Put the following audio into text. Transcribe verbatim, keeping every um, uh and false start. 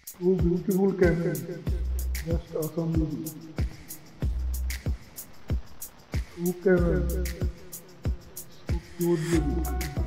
Two beautiful camels, just awesome baby. Two camels, so cute baby.